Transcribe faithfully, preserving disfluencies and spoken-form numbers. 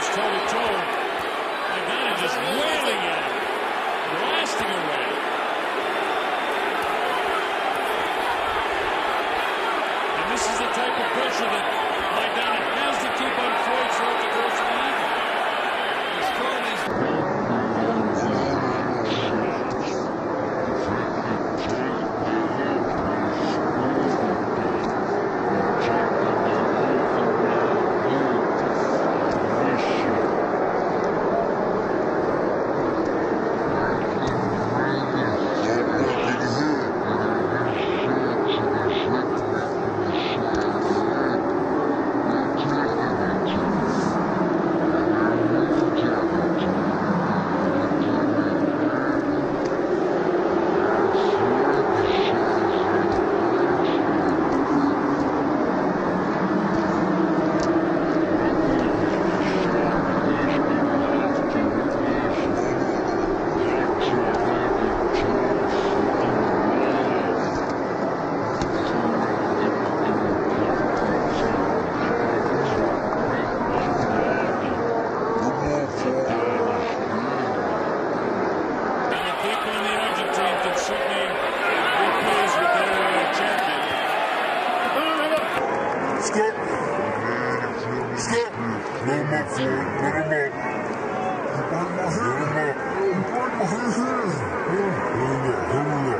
toe-to-toe. Maidana just wailing at him, blasting away. And this is the type of pressure that Maidana has to keep on Floyd throughout the course of the evening. He's throwing these... Stop. Stop. Let him up, Floyd. Let him up. You burned my hair. Let him up. You burned my hair. Let him up. Let him up.